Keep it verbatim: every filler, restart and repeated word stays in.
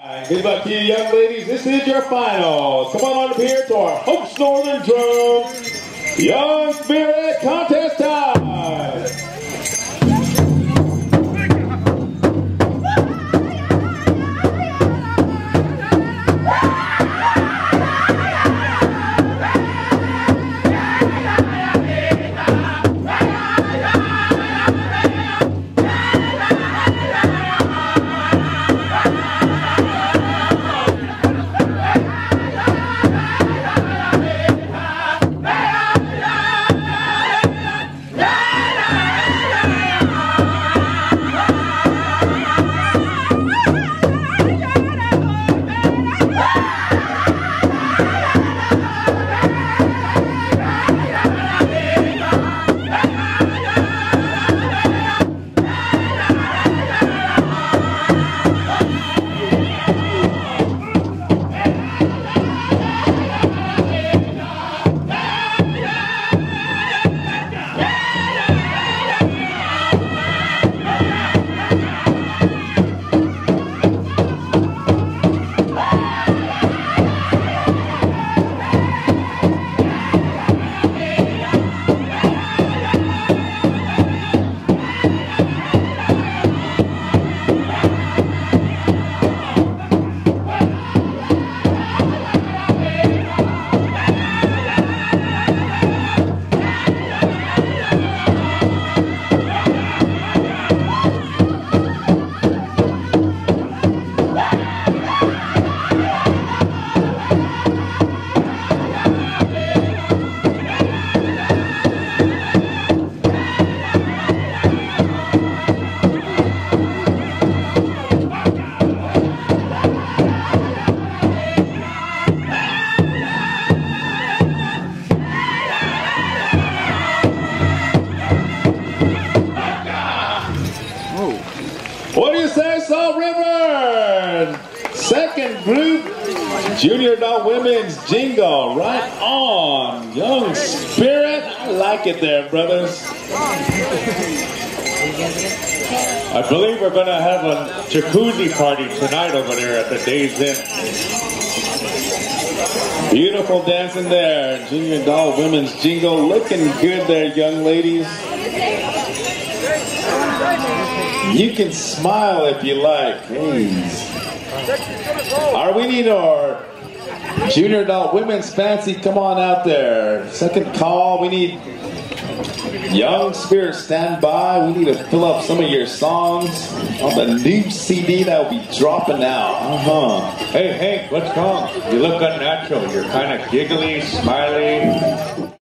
Good luck to you, young ladies. This is your finals. Come on up here to our Hopes Northern Drum Young Spirit Contest time. What do you say, Salt River? Second group, Junior Adult Women's Jingle. Right on. Young Spirit. I like it there, brothers. I believe we're going to have a jacuzzi party tonight over there at the Days Inn. Beautiful dancing there. Junior Adult Women's Jingle. Looking good there, young ladies. You can smile if you like. Hey. All right, we need our Junior Adult Women's Fancy. Come on out there. Second call. We need Young Spirit stand by. We need to fill up some of your songs on the new C D that will be dropping out. Uh-huh. Hey, Hank, what's wrong? You look unnatural. You're kind of giggly, smiley.